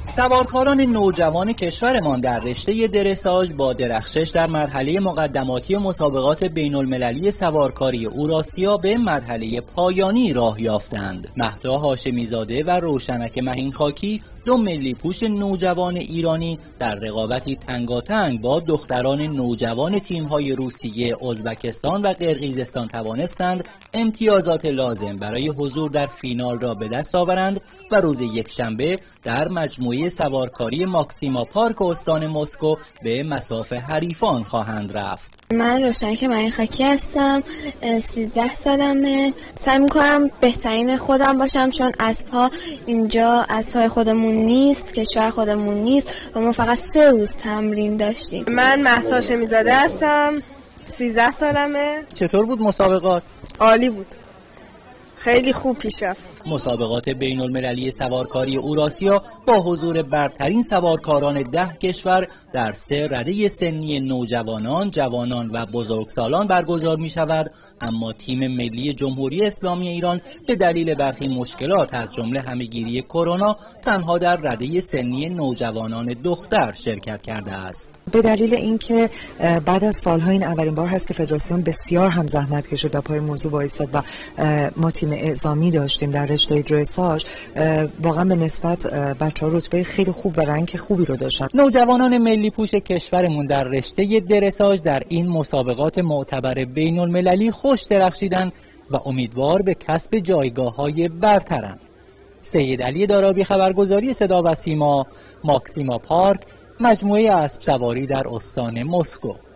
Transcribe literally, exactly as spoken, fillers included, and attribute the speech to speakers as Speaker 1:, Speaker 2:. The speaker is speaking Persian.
Speaker 1: سوارکاران نوجوان کشورمان در رشته درساژ با درخشش در مرحله مقدماتی مسابقات بین المللی سوارکاری اوراسیا به مرحله پایانی راه یافتند. مهدا هاشمی زاده و روشنک مهین خاکی، دو ملی پوش نوجوان ایرانی، در رقابتی تنگاتنگ با دختران نوجوان تیم‌های روسیه، ازبکستان و قرقیزستان توانستند امتیازات لازم برای حضور در فینال را به دست آورند و روز یکشنبه در مجموعه سوارکاری ماکسیما پارک استان مسکو به مصاف حریفان خواهند رفت.
Speaker 2: من روشنک مهین خاکی هستم، سیزده سالمه. سعی میکنم بهترین خودم باشم چون اسب‌ها اینجا اسب‌های خودمون نیست، کشور خودمون نیست و ما فقط سه روز تمرین داشتیم.
Speaker 3: من مهدا هاشمی زاده هستم، سیزده سالمه.
Speaker 1: چطور بود مسابقات؟
Speaker 3: عالی بود، خیلی خوب پیش رفت.
Speaker 1: مسابقات بین المللی سوارکاری اوراسیا با حضور برترین سوارکاران ده کشور در سه رده سنی نوجوانان، جوانان و بزرگسالان برگزار می شود، اما تیم ملی جمهوری اسلامی ایران به دلیل برخی مشکلات از جمله همه‌گیری کرونا تنها در رده سنی نوجوانان دختر شرکت کرده است.
Speaker 4: به دلیل اینکه بعد از سالها این اولین بار هست که فدراسیون بسیار هم زحمت کشید و پای موضوع وایساد و ما تیم اعزامی داشتیم در رشته درساژ، واقعا به نسبت بچه‌ها رتبه خیلی خوب و رنک خوبی رو داشتن.
Speaker 1: نوجوانان ملی پوش کشورمون در رشته درساژ در این مسابقات معتبر بین المللی خوش درخشیدن و امیدوار به کسب جایگاه‌های برترند. سید علی دارابی، خبرگزاری صدا و سیما، ماکسیما پارک، مجموعه اسب سواری در استان مسکو.